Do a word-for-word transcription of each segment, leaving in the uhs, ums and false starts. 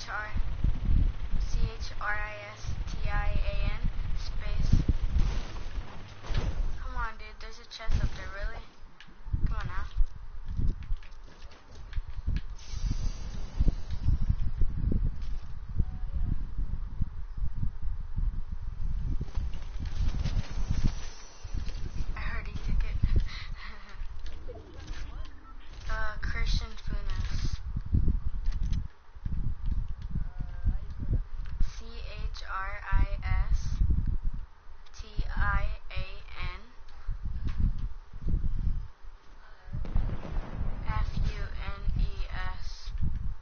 H R C H R I S T I A N space. Come on, dude. There's a chest up there. Really? Come on now. I heard he took it. uh, Christian Funes. C H R I S T I A N F U N E S.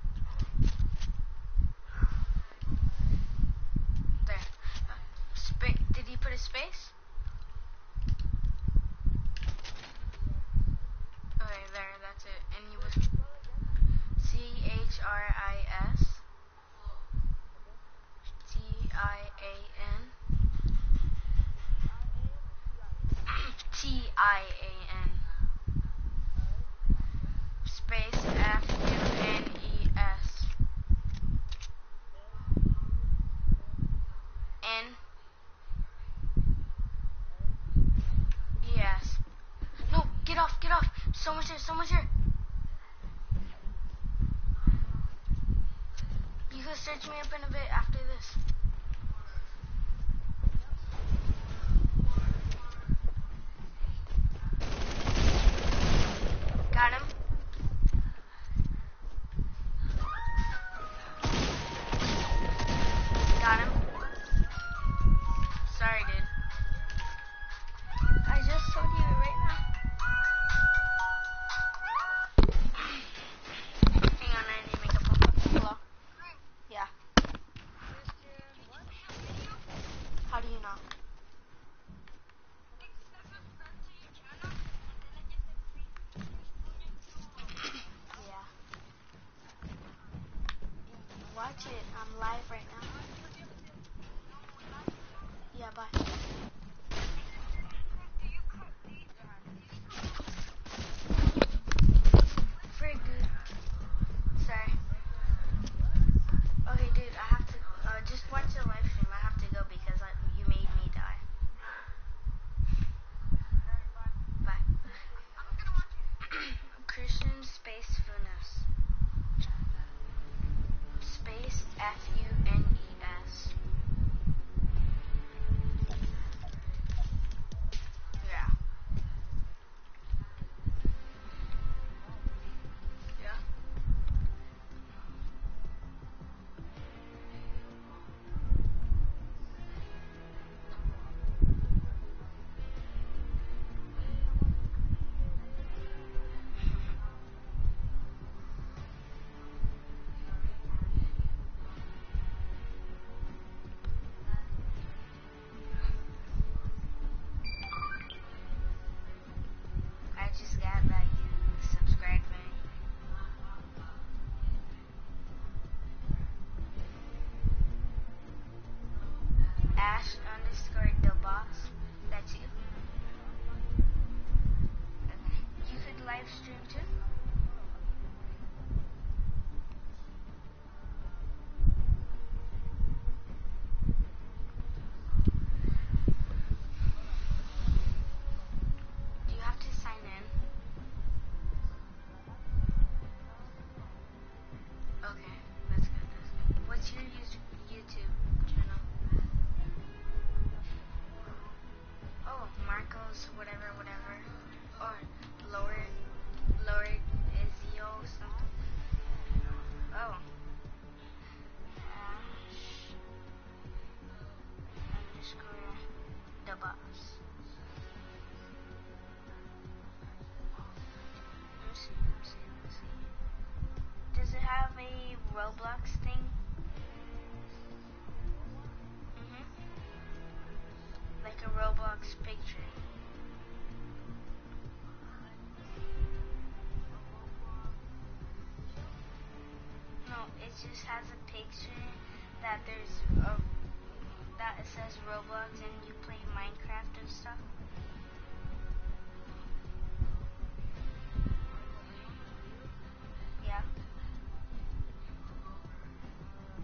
There. Uh, spa- did he put a space? Okay, there, that's it. And he was C H R I S T I A N T I A N space F U N E S N E S. No, get off, get off. Someone's here, someone's here. You can search me up in a bit after this. Got him. Got him. Sorry, dude. I just told you right now. Hang on, I need to make a phone call. Hello? Yeah. How do you know? Yeah. Watch it. I'm live right now. Yeah, bye. Frig, dude. Sorry. Okay, dude, I have to, uh, just watch the live stream. I have to go because I, you made me die. Bye. Christian Space Funes. Space F U N E S. Yeah. Yeah. I just got that you subscribed me. Ash underscore the boss. That's you? Okay. You could live stream too? Do you have to sign in? Okay, that's good, that's good. What's your user, YouTube channel? Oh, Marcos, whatever, whatever. Or Lord, Lord Ezio something. Oh. Ash underscore the boss. Let me see, let me see, let me see. Does it have a Roblox thing? Mm-hmm. Like a Roblox picture. No, it just has a picture that there's a, that it says Roblox and you play Minecraft and stuff. Yeah.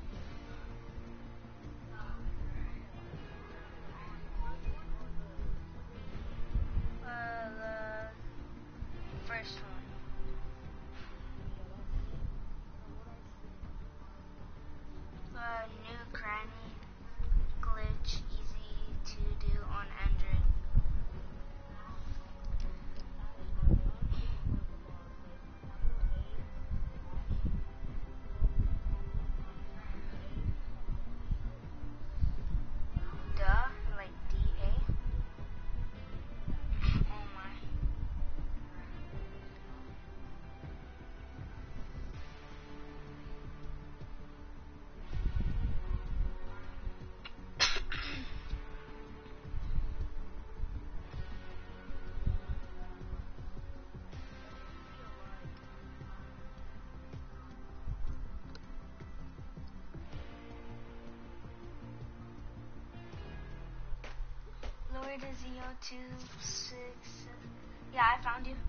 Lord Ezio two six. Yeah, I found you.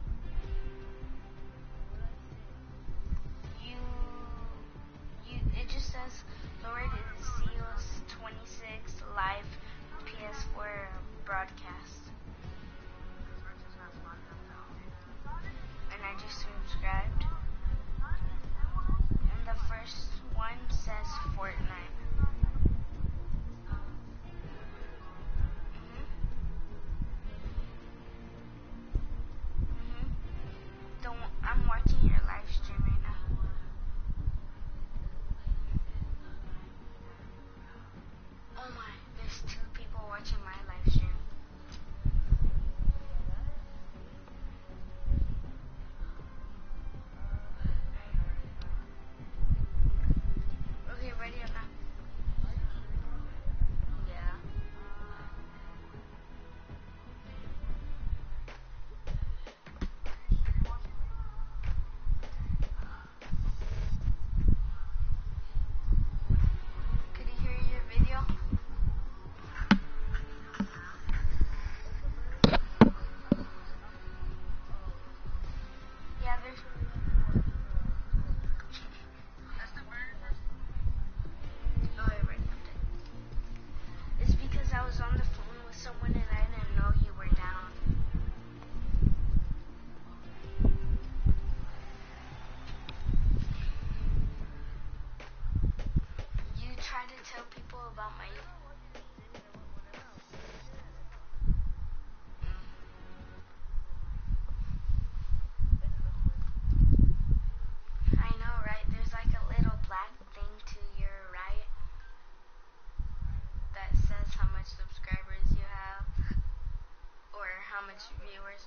You, you. It just says Lord Ezio's twenty-six live P S four broadcast. And I just subscribed. And the first one says Fortnite. I'm watching your live stream right now. Oh my, there's two people watching my live stream. Okay, ready or not? Yeah. Could you hear your video? Yeah, there's... Oh, I already upped it. It's because I was on the phone with someone and I didn't know you were down. You try to tell people about my... I know, right? There's like a little black thing to your right that says how much subscribers you have or how much viewers.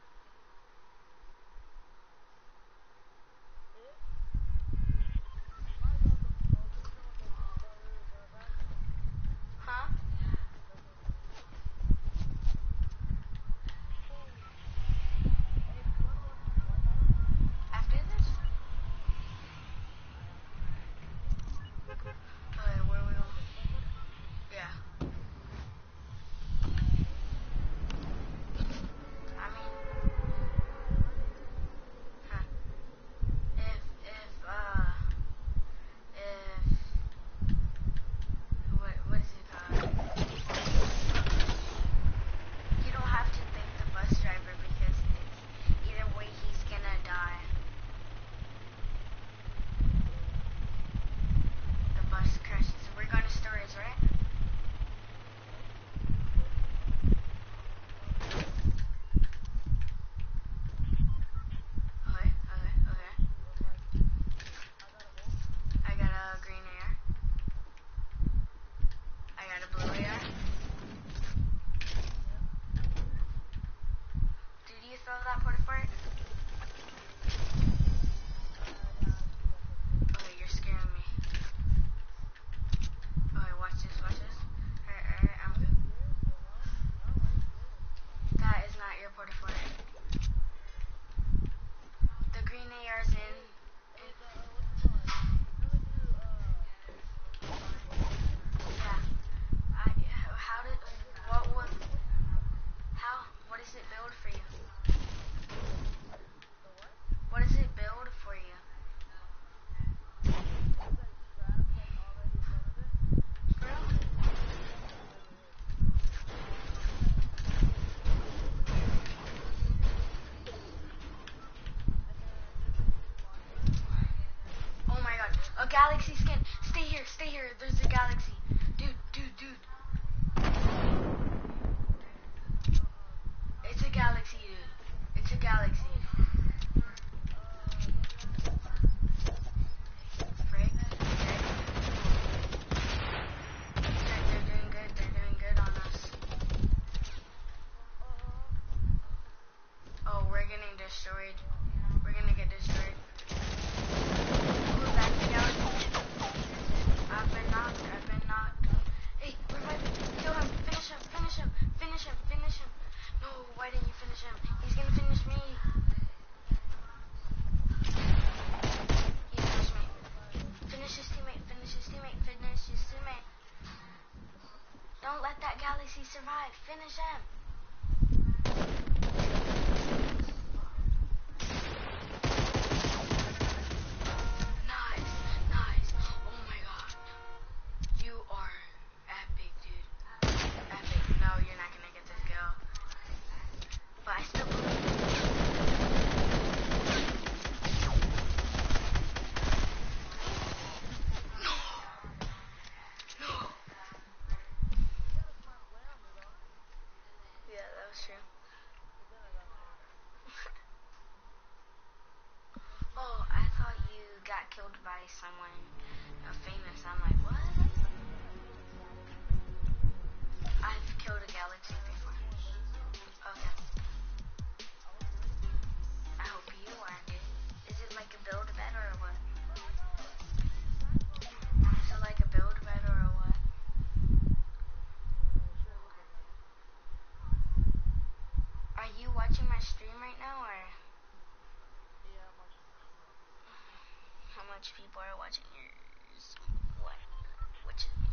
Huh? After this? Okay, where we going? Yeah. I mean, huh. If, if, uh, if, what, what is it called? You don't have to thank the bus driver because it's, either way he's gonna die. The bus crashes. We're going to Stories, right? Okay, okay, okay. I got a green A R. I got a blue A R. Did you throw that porta fort? Okay, you're scaring me. Okay, watch this, watch this. Alright, alright, I'm good. That is not your porta fort. The green A R's in. in yeah. I, how did, what was, how, what does it build for you? What does it build for you? For real? Oh my god, a galaxy skin. Stay here, stay here. There's a galaxy. Dude, dude, dude. It's a galaxy, dude. It's a galaxy. Frick. They're, they're doing good. They're doing good on us. Oh, we're getting destroyed. We're gonna get destroyed. Ooh, that's the galaxy. I've been knocked. I've been knocked. Hey, revive me. survive. Finish him. Nice, nice. Oh my god. You are epic, dude. Epic. No, you're not gonna get this kill. But I still believe. No. No. Yeah, that was true. Oh, I thought you got killed by someone uh, famous. I'm like, what? I've killed a galaxy before. Okay. I hope you aren't it. Is it like a build bed or what? Is it like a build bed or what? Are you watching my stream right now or? How much people are watching yours? What? Which is me?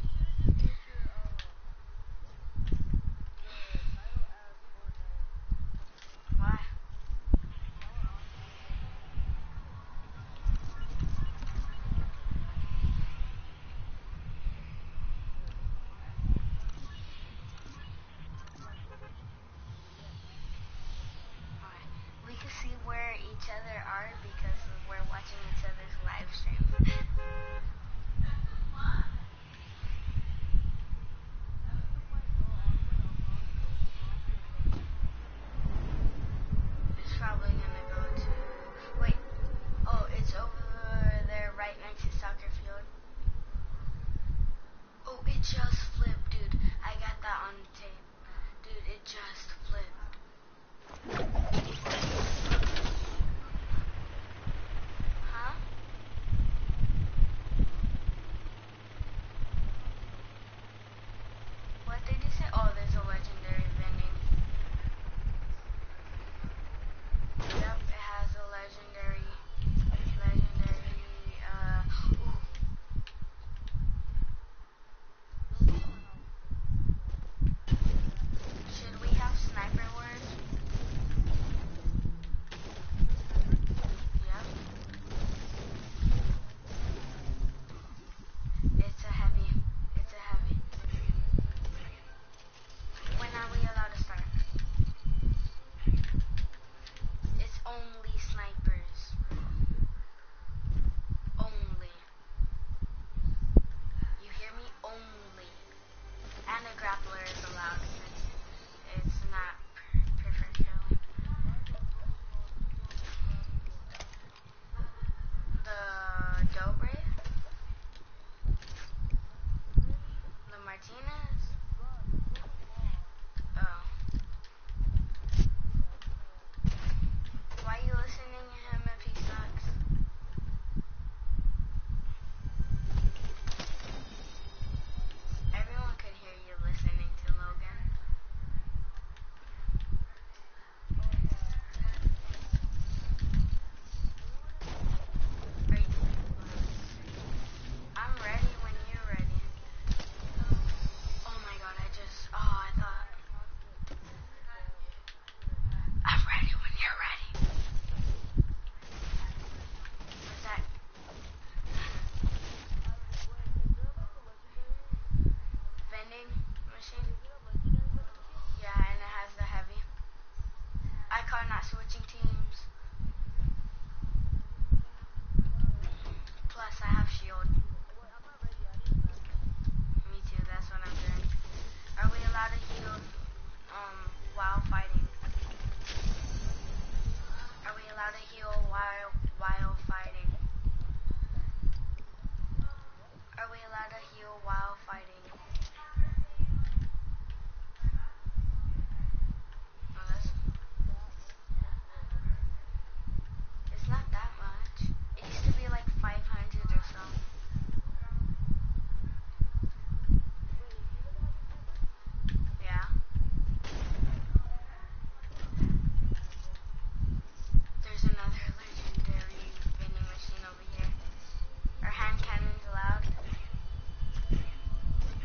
Why? Okay. We can see where each other are because we're watching each other's live stream. It's probably gonna go to. Wait. Oh, it's over there right next to soccer field. Oh, it just flipped, dude. I got that on tape. Dude, it just flipped. Huh? What did you say? Oh, there's a legendary vending. Yep, it has a legendary, legendary, uh, ooh. Should we have sniper wars? Yep. It's a heavy. It's a heavy. When are we allowed to start? It's only snipers. Only. You hear me? Only. And a grappler is allowed since it's not preferred killing. The Dobre? The Martinez? Oh. Why are you listening to him if he sucks? Everyone could hear you listening to Logan. Are you, I'm ready when you're ready. Oh my god, I just, oh, I thought. I'm ready when you're ready. What's that? Vending machine? Yeah, and it has the heavy. I caught not switching teams. Plus, I have shield. Me too, that's what I'm doing. Are we allowed to heal um, while fighting? Are we allowed to heal while, while fighting? Are we allowed to heal while fighting? Oh, that's, it's not that much. It used to be like five hundred or so. Yeah. There's another legendary vending machine over here. Are hand cannons allowed?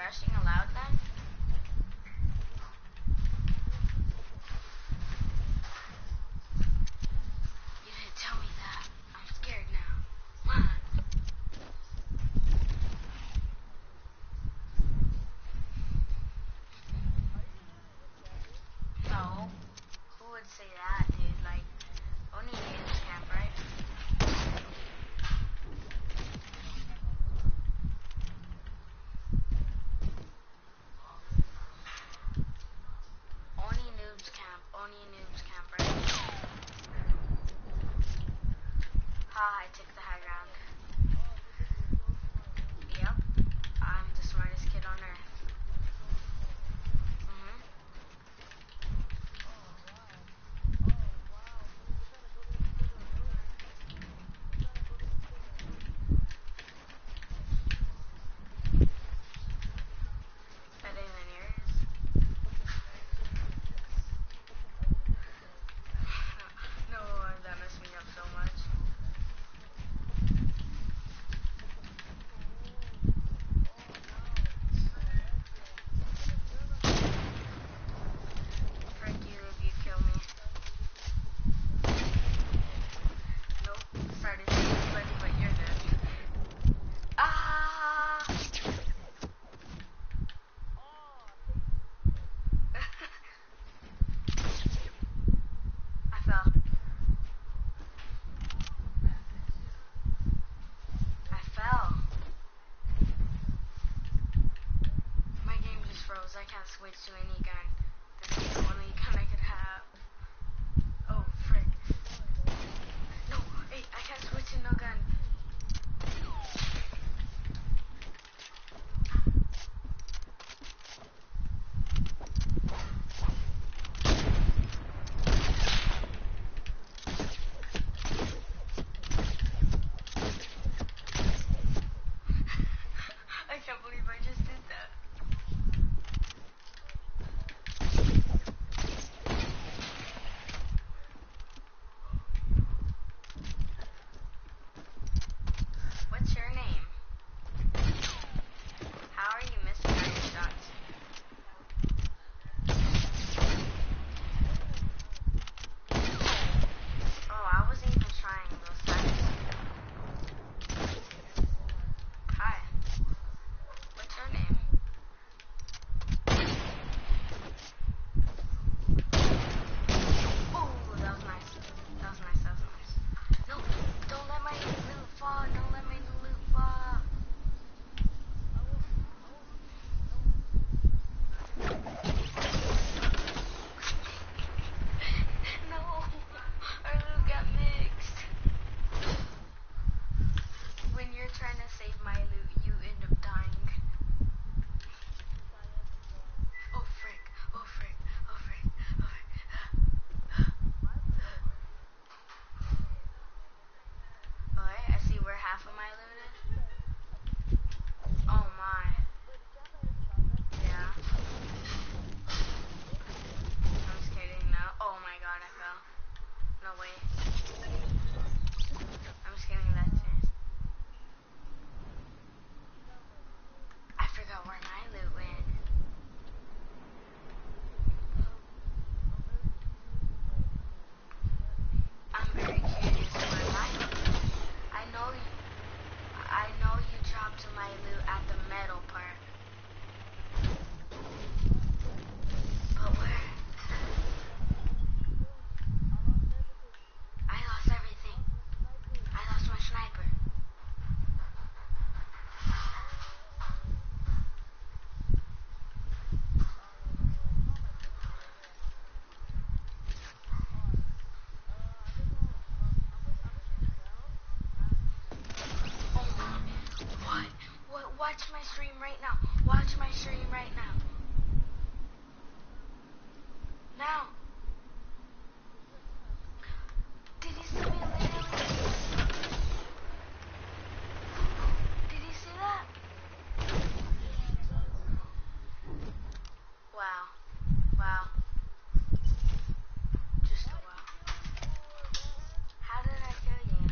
rushing allowed then? You didn't tell me that. I'm scared now. Come on. No. Who would say that, dude? Like, only natives camp, right? Only noobs camp. Only noobs camp, right? Ha, I took the high ground. Yep. I'm the smartest kid on earth. Mm-hmm. Better than yours. No, that messed me up so much. Frick you if you kill me. Nope. Started to be funny, but you're dead. Ah! I fell. I fell. My game just froze. I can't switch to any gun. This is the only gun I could have. Oh, frick. No, hey, I can't switch to no gun. I can't believe I just did that. What's your name? How are you missing all your shots? Oh, I wasn't even trying those times. Hi. What's your name? Oh, that was nice. That was nice, that was nice. No, don't let my loot fall. Don't let my loot fall. No, our loot got mixed. When you're trying to save my loot, you end up dying. Oh frick, oh frick, oh frick, oh frick. Alright, I see where half of my loot is. Oh my. Yeah. I'm just kidding now. Oh my god, I fell. No way. I'm just kidding, that's serious. I forgot where my loot went. I'm very curious where my loot went. I know you, I know you dropped my loot at the metal part. But where? I lost everything. I lost my sniper. Oh my. What? What? Watch my stream right now. Watch my stream right now. Now. Did you see me literally? Did you see that? Wow. Wow. Just a wow. How did I kill you?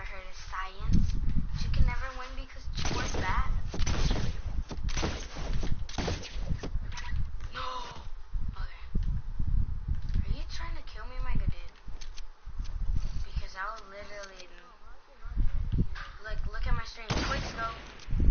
heard is science. But you can never win because Chico's bad. No! Okay. Are you trying to kill me, my good dude? Because I will literally... Look, look at my stream. Quick scope.